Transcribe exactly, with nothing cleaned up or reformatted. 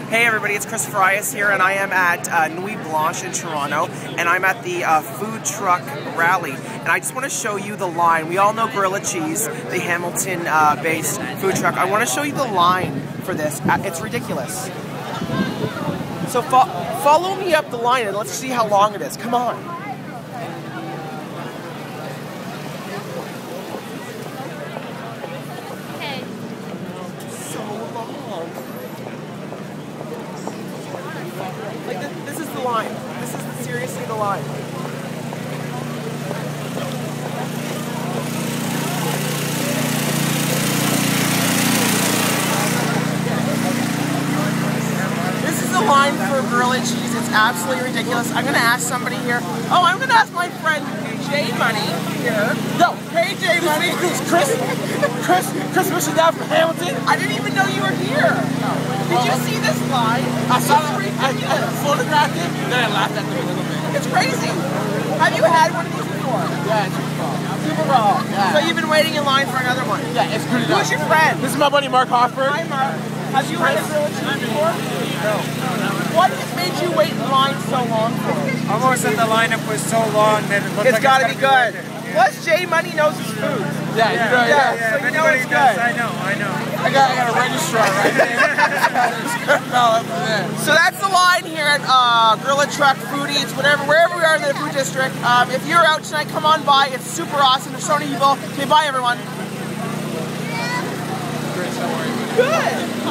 Hey everybody, it's Chris Frias here, and I am at uh, Nuit Blanche in Toronto, and I'm at the uh, food truck rally, and I just want to show you the line. We all know Gorilla Cheese, the Hamilton-based uh, food truck. I want to show you the line for this. It's ridiculous. So fo follow me up the line, and let's see how long it is. Come on. Like, this, this is the line. This is seriously the line. This is the line for Gorilla Cheese. It's absolutely ridiculous. I'm going to ask somebody here. Oh, I'm going to ask my friend J Money here. No, hey J Money. This is Chris. Chris. Chris Mission down from Hamilton. I didn't even know you were here. Did you see this line? I saw it. I, I photographed it, then I laughed at them a little bit. It's crazy. Have you had one of these before? Yeah, it's Super Bowl. Super Bowl. Yeah. So you've been waiting in line for another one? Yeah, it's good enough. Who's your friend? This is my buddy Mark Hoffberg. Hi, Mark. Have you had a Gorilla Cheese before? No. What has made you wait in line so long for it? Almost that the lineup was so long that it looked it's like gotta it's be good. Be Plus, J Money knows his food. Yeah, yeah, yeah. yeah, yeah, so if you know anybody it's does, good. I know, I know. I got, I got a registrar right there. So that's the line here at uh, Gorilla Truck, Food Eats, whatever, wherever we are in the food district. Um, if you're out tonight, come on by. It's super awesome. There's so many people. Okay, bye everyone. Chris, how are you? Good.